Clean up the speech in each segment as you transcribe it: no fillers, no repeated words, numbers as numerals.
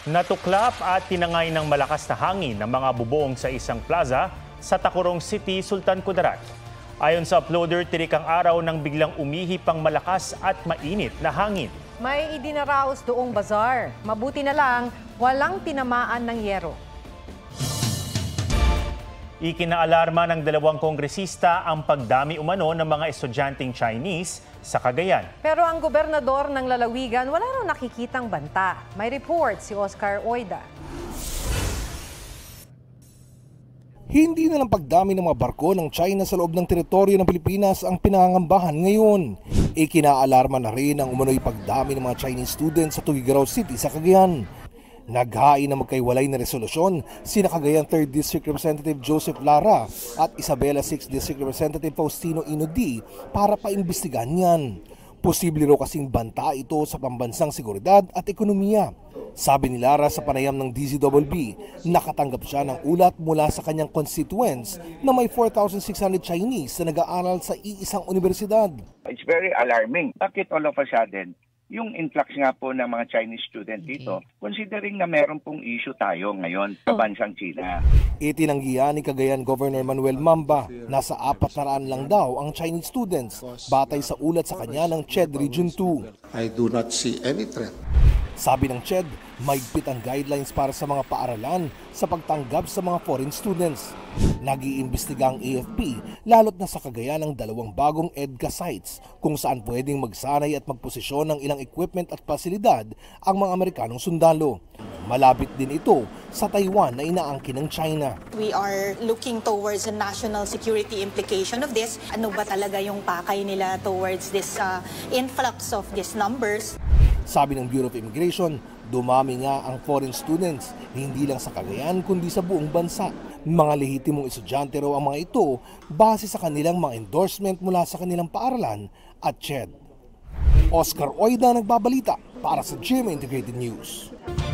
Natuklap at tinangay ng malakas na hangin ng mga bubong sa isang plaza sa Tacurong City, Sultan Kudarat. Ayon sa uploader, tirik ang araw nang biglang umihip ang malakas at mainit na hangin. May idinaraos doong bazar. Mabuti na lang, walang tinamaan ng yero. Ikinaalarma ng dalawang kongresista ang pagdami umano ng mga estudyanteng Chinese sa Cagayan. Pero ang gobernador ng lalawigan wala raw nakikitang banta. May report si Oscar Oida. Hindi na lang pagdami ng mga barko ng China sa loob ng teritoryo ng Pilipinas ang pinangangambahan ngayon. Ikinaalarma na rin ang umano'y pagdami ng mga Chinese students sa Tuguegarao City sa Cagayan. Naghain na magkaiwalay na resolusyon sina Cagayan 3rd District Representative Joseph Lara at Isabela 6th District Representative Faustino Inodi para paimbestigahan yan. Posible raw kasing banta ito sa pambansang seguridad at ekonomiya. Sabi ni Lara sa panayam ng DZBB, nakatanggap siya ng ulat mula sa kanyang constituents na may 4,600 Chinese na nag-aaral sa iisang universidad. It's very alarming. Bakit all of a sudden, yung influx nga po ng mga Chinese student dito, considering na meron pong issue tayo ngayon sa bansang China. Itinanggihan ni Cagayan Governor Manuel Mamba na sa 400 lang daw ang Chinese students batay sa ulat sa kanya ng CHED Region 2. I do not see any threat. Sabi ng CHED, mahigpit ang guidelines para sa mga paaralan sa pagtanggap sa mga foreign students. Nag-iimbestiga ang AFP lalo't na sa Cagayan ng dalawang bagong EDCA sites kung saan pwedeng magsanay at magposisyon ng ilang equipment at pasilidad ang mga Amerikanong sundalo. Malapit din ito sa Taiwan na inaangkin ng China. We are looking towards the national security implication of this. Ano ba talaga yung pakay nila towards this influx of these numbers? Sabi ng Bureau of Immigration, dumami nga ang foreign students, hindi lang sa Cagayan kundi sa buong bansa. Mga lehitimong estudyante raw ang mga ito base sa kanilang mga endorsement mula sa kanilang paaralan at CHED. Oscar Oida nagbabalita para sa GMA Integrated News.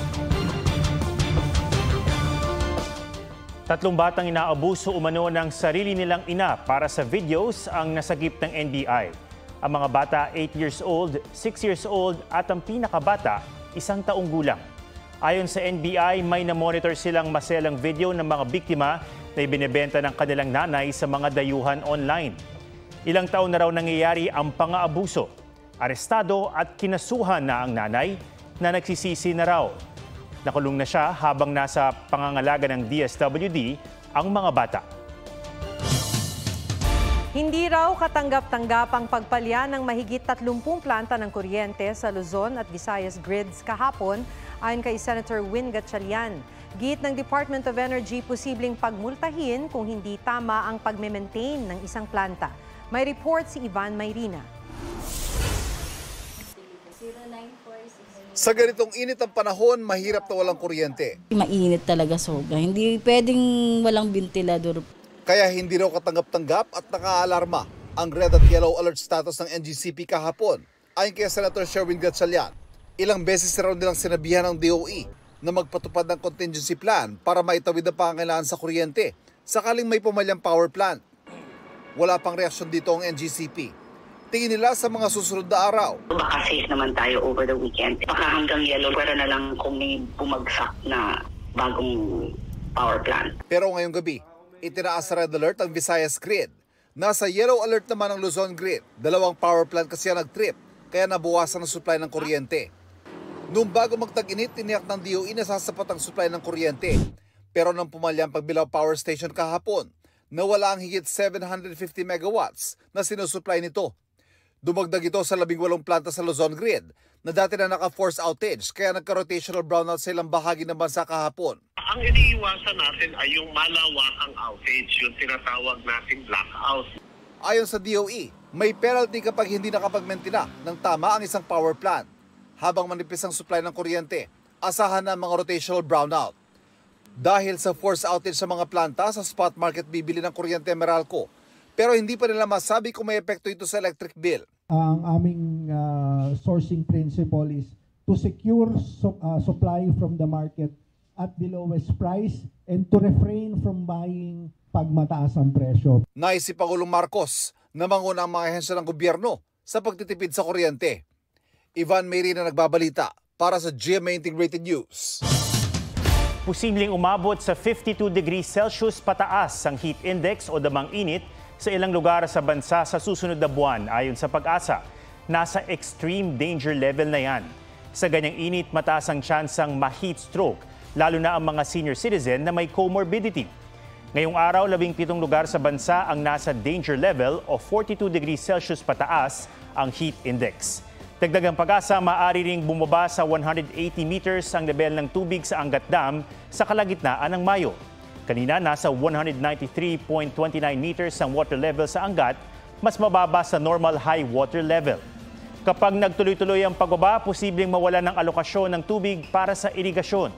3 batang inaabuso umano ng sarili nilang ina para sa videos ang nasagip ng NBI. Ang mga bata 8 years old, 6 years old at ang pinakabata 1 taong gulang. Ayon sa NBI, may na-monitor silang maselang video ng mga biktima na ibinebenta ng kanilang nanay sa mga dayuhan online. Ilang taon na raw nangyayari ang pang-aabuso. Arestado at kinasuhan na ang nanay na nagsisisi na raw. Nakulong na siya habang nasa pangangalaga ng DSWD ang mga bata. Hindi raw katanggap-tanggap ang pagpalya ng mahigit 30 planta ng kuryente sa Luzon at Visayas grids kahapon ayon kay Senator Win Gatchalian. Git ng Department of Energy, posibleng pagmultahin kung hindi tama ang pagme-maintain ng isang planta. May report si Ivan Mayrina. Sa ganitong init ang panahon, mahirap na walang kuryente. Mainit talaga sobra. Hindi pwedeng walang ventilador. Kaya hindi raw katanggap-tanggap at nakaalarma ang red at yellow alert status ng NGCP kahapon. Ayon kay Senator Sherwin Gatchalian, ilang beses na raw nilang sinabihan ng DOE na magpatupad ng contingency plan para maitawid ang pangangailangan sa kuryente sakaling may pumalyang power plant. Wala pang reaksyon dito ang NGCP. Tingin nila sa mga susunod na araw. Baka safe naman tayo over the weekend. Baka hanggang yellow, pero na lang kung may bumagsak na bagong power plant. Pero ngayong gabi, itinaas sa red alert ang Visayas grid. Nasa yellow alert naman ang Luzon grid. 2 power plant kasi nag-trip, kaya nabawasan ang supply ng kuryente. Noong bago magtag-init, tiniyak ng DOE na sasapat ang supply ng kuryente. Pero nang pumalya ang Pagbilao Power Station kahapon, nawala ang higit 750 megawatts na sinusupply nito. Dumagdag ito sa 18 planta sa Luzon grid na dati na naka-force outage kaya nagka-rotational brownout sa ilang bahagi ng bansa kahapon. Ang iniiwasan natin ay yung malawakang outage, yung tinatawag nating blackout. Ayon sa DOE, may penalty kapag hindi nakapag-maintain ng tama ang isang power plant. Habang manipis ang supply ng kuryente, asahan na ang mga rotational brownout. Dahil sa force outage sa mga planta, sa spot market bibili ng kuryente Meralco. Pero hindi pa nila masabi kung may epekto ito sa electric bill. Ang aming sourcing principle is to secure supply from the market at the lowest price and to refrain from buying pag mataas ang presyo. Nais si Pangulong Marcos na manguna ang mga ahensya ng gobyerno sa pagtitipid sa kuryente. Ivan Mayrina nagbabalita para sa GMA Integrated News. Posibleng umabot sa 52 degrees Celsius pataas ang heat index o damang init sa ilang lugar sa bansa sa susunod na buwan ayon sa Pag-asa. Nasa extreme danger level na yan. Sa ganyang init, mataas ang tsansang ma-heat stroke, lalo na ang mga senior citizen na may comorbidity. Ngayong araw, 17 lugar sa bansa ang nasa danger level o 42 degrees Celsius pataas ang heat index. Dagdagang Pag-asa, maaari ring bumaba sa 180 meters ang level ng tubig sa Angat Dam sa kalagitnaan ng Mayo. Kanina, nasa 193.29 meters ang water level sa Angat, mas mababa sa normal high water level. Kapag nagtuloy-tuloy ang pagbaba, posibleng mawalan ng alokasyon ng tubig para sa irigasyon.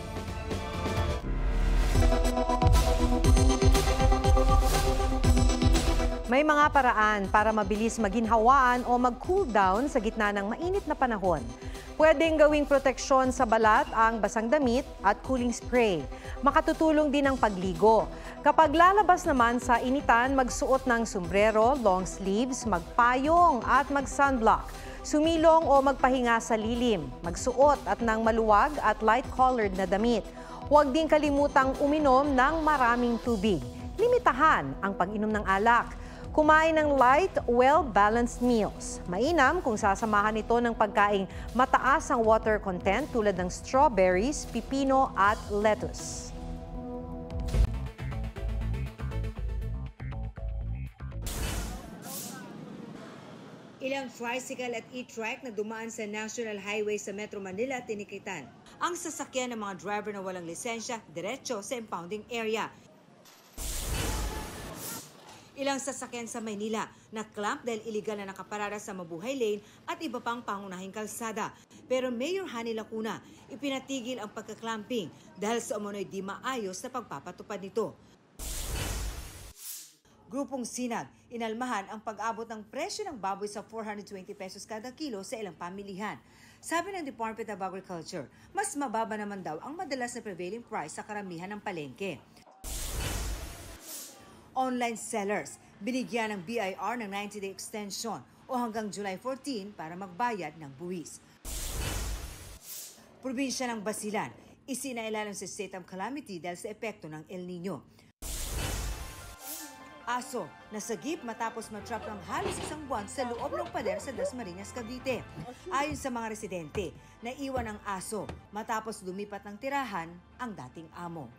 May mga paraan para mabilis maginhawaan o mag-cool down sa gitna ng mainit na panahon. Pwedeng gawing proteksyon sa balat ang basang damit at cooling spray. Makatutulong din ang pagligo. Kapag lalabas naman sa initan, magsuot ng sombrero, long sleeves, magpayong at mag-sunblock. Sumilong o magpahinga sa lilim. Magsuot at ng maluwag at light-colored na damit. Huwag din kalimutang uminom ng maraming tubig. Limitahan ang pag-inom ng alak. Kumain ng light, well-balanced meals. Mainam kung sasamahan ito ng pagkaing mataas ang water content tulad ng strawberries, pipino at lettuce. Ilang tricycle at e-trike na dumaan sa National Highway sa Metro Manila tinikitan. Ang sasakyan ng mga driver na walang lisensya diretso sa impounding area. Ilang sasakyan sa Maynila na clamp dahil iligal na nakaparada sa Mabuhay Lane at iba pang pangunahing kalsada. Pero Mayor Hani Lacuna ipinatigil ang pagka-clamping dahil sa umunoy di maayos na pagpapatupad nito. Grupong Sinag, inalmahan ang pag-abot ng presyo ng baboy sa 420 pesos kada kilo sa ilang pamilihan. Sabi ng Department of Agriculture, mas mababa naman daw ang madalas na prevailing price sa karamihan ng palengke. Online sellers, binigyan ng BIR ng 90-day extension o hanggang July 14 para magbayad ng buwis. Probinsya ng Basilan, isinailalim sa state of calamity dahil sa epekto ng El Nino. Aso, nasagip matapos matrap ng halos isang buwan sa loob ng pader sa Dasmariñas, Cavite. Ayon sa mga residente, naiwan ang aso matapos lumipat ng tirahan ang dating amo.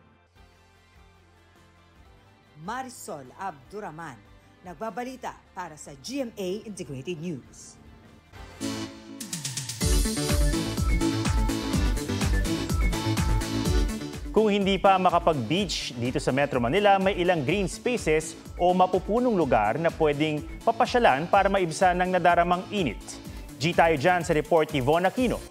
Marisol Abduraman, nagbabalita para sa GMA Integrated News. Kung hindi pa makapag-beach dito sa Metro Manila, may ilang green spaces o mapupunong lugar na pwedeng papasyalan para maibsan ng nadaramang init. G tayo dyan sa report ni Von Aquino.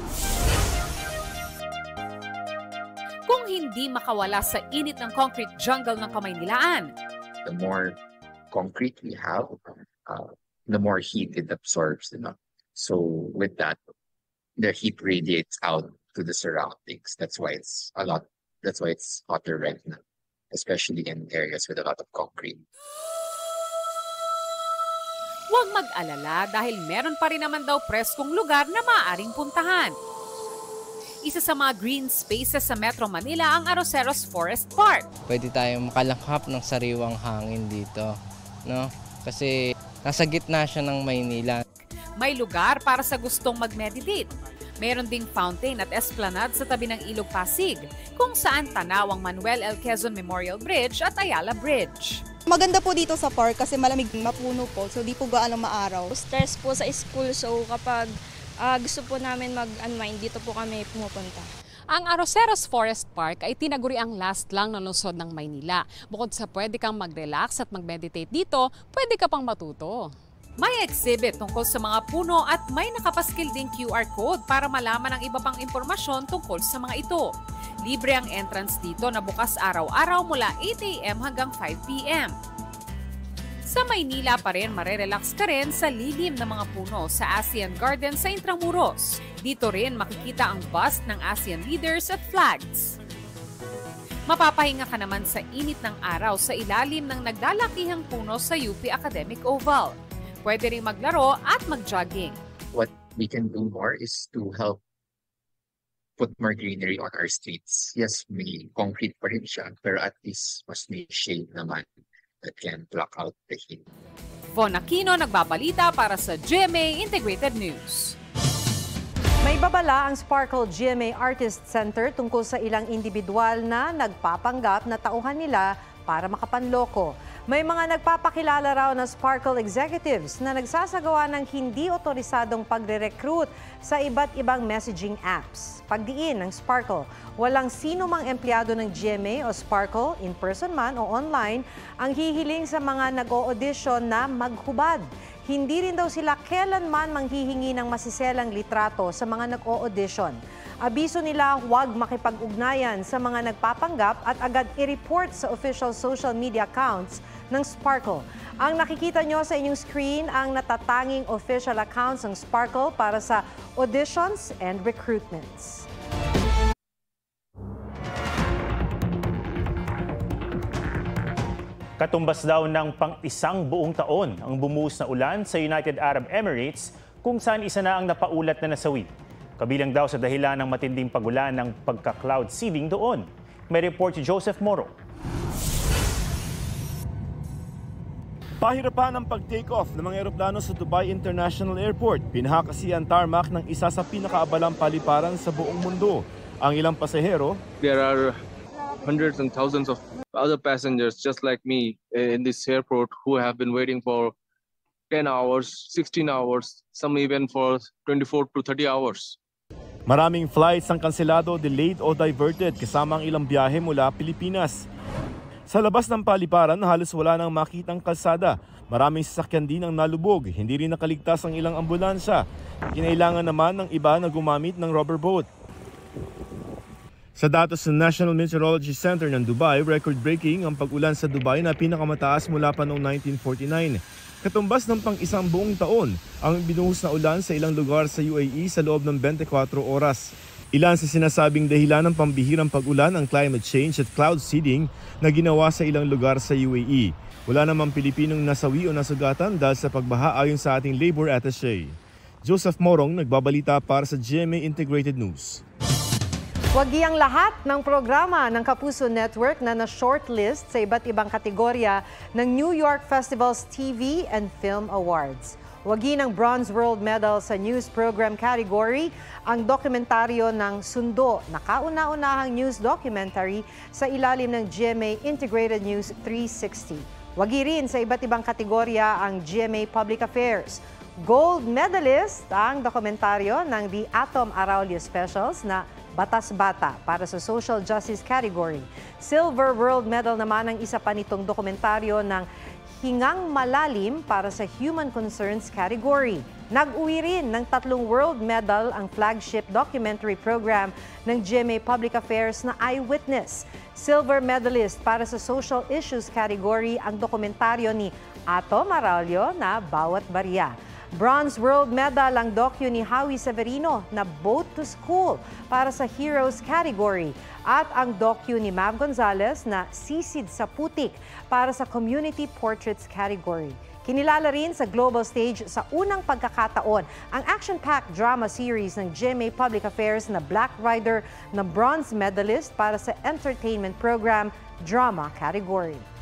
Kung hindi makawala sa init ng concrete jungle ng Kamaynilaan. The more concrete we have, the more heat it absorbs. So with that, the heat radiates out to the surroundings. That's why it's hotter right now, especially in areas with a lot of concrete. Huwag mag-alala dahil meron pa rin naman daw preskong lugar na maaaring puntahan. Isa sa mga green spaces sa Metro Manila ang Arroceros Forest Park. Pwede tayong makalanghap ng sariwang hangin dito, no? Kasi nasa gitna siya ng Maynila. May lugar para sa gustong mag-meditate. Meron ding fountain at esplanade sa tabi ng Ilog Pasig, kung saan tanaw ang Manuel L. Quezon Memorial Bridge at Ayala Bridge. Maganda po dito sa park kasi malamig, mapuno po, so di po gaano maaraw. Stress po sa school, so kapag gusto po namin mag-unwind, dito po kami pumupunta. Ang Arroceros Forest Park ay tinaguri ang last lang ng lungsod ng Maynila. Bukod sa pwede kang mag-relax at mag-meditate dito, pwede ka pang matuto. May exhibit tungkol sa mga puno at may nakapaskil ding QR code para malaman ang iba pang impormasyon tungkol sa mga ito. Libre ang entrance dito na bukas araw-araw mula 8 a.m. hanggang 5 p.m. Sa Maynila pa rin, marerelax ka rin sa lilim ng mga puno sa ASEAN Garden sa Intramuros. Dito rin makikita ang bust ng ASEAN leaders at flags. Mapapahinga ka naman sa init ng araw sa ilalim ng naglalakihang puno sa UP Academic Oval. Pwede rin maglaro at mag-jogging. What we can do more is to help put more greenery on our streets. Yes, may concrete pa rin siya, pero at least mas may shade naman that can block out the heat. Von Aquino nagbabalita para sa GMA Integrated News. May babala ang Sparkle GMA Artist Center tungkol sa ilang individual na nagpapanggap na tauhan nila para makapanloko. May mga nagpapakilala raw na Sparkle executives na nagsasagawa ng hindi otorisadong pagre-recruit sa iba't ibang messaging apps. Pagdiin ng Sparkle, walang sino mang empleyado ng GMA o Sparkle, in person man o online, ang hihiling sa mga nag-o-audition na maghubad. Hindi rin daw sila kailanman manghihingi ng masiselang litrato sa mga nag-o-audition. Abiso nila huwag makipag-ugnayan sa mga nagpapanggap at agad i-report sa official social media accounts ng Sparkle. Ang nakikita nyo sa inyong screen ang natatanging official accounts ng Sparkle para sa auditions and recruitments. Katumbas daw ng pang-isang buong taon ang bumuhos na ulan sa United Arab Emirates kung saan isa na ang napaulat na nasawi. Kabilang daw sa dahilan ng matinding pagulan ng pagka-cloud seeding doon. May report si Joseph Moro. Pahirapan ang pag-take off ng mga eroplano sa Dubai International Airport. Binaha kasi ang tarmac ng isa sa pinakaabalang paliparan sa buong mundo. Ang ilang pasahero, there are hundreds and thousands of other passengers just like me in this airport who have been waiting for 10 hours, 16 hours, some even for 24 to 30 hours. Maraming flights ang kanselado, delayed o diverted kasama ang ilang biyahe mula Pilipinas. Sa labas ng paliparan, halos wala nang makitang kalsada. Maraming sasakyan din ang nalubog. Hindi rin nakaligtas ang ilang ambulansya. Kinailangan naman ng iba na gumamit ng rubber boat. Sa datos ng National Meteorology Center ng Dubai, record-breaking ang pag-ulan sa Dubai na pinakamataas mula pa noong 1949. Katumbas ng pang-isang buong taon ang binuhos na ulan sa ilang lugar sa UAE sa loob ng 24 oras. Ilan sa sinasabing dahilan ng pambihirang pag-ulan ang climate change at cloud seeding na ginawa sa ilang lugar sa UAE. Wala namang Pilipinong nasawi o nasugatan dahil sa pagbaha ayon sa ating labor attaché. Joseph Morong nagbabalita para sa GMA Integrated News. Wagi ang lahat ng programa ng Kapuso Network na na-shortlist sa iba't ibang kategorya ng New York Festival's TV and Film Awards. Wagi ng Bronze World Medal sa News Program category ang dokumentaryo ng Sundo na kauna-unahang news documentary sa ilalim ng GMA Integrated News 360. Wagi rin sa iba't ibang kategorya ang GMA Public Affairs. Gold medalist ang dokumentaryo ng The Atom Araulio Specials na Batas Bata para sa Social Justice category. Silver World Medal naman ang isa pa nitong dokumentaryo ng Hingang Malalim para sa Human Concerns category. Nag-uwi rin ng 3 World Medal ang flagship documentary program ng GMA Public Affairs na Eyewitness. Silver medalist para sa Social Issues category ang dokumentaryo ni Atom Araulio na Bawat Barya. Bronze World Medal ang docu ni Howie Severino na Boat to School para sa Heroes category at ang docu ni Mav Gonzalez na Sisid sa Putik para sa Community Portraits category. Kinilala rin sa global stage sa unang pagkakataon ang action-packed drama series ng GMA Public Affairs na Black Rider na bronze medalist para sa Entertainment Program Drama category.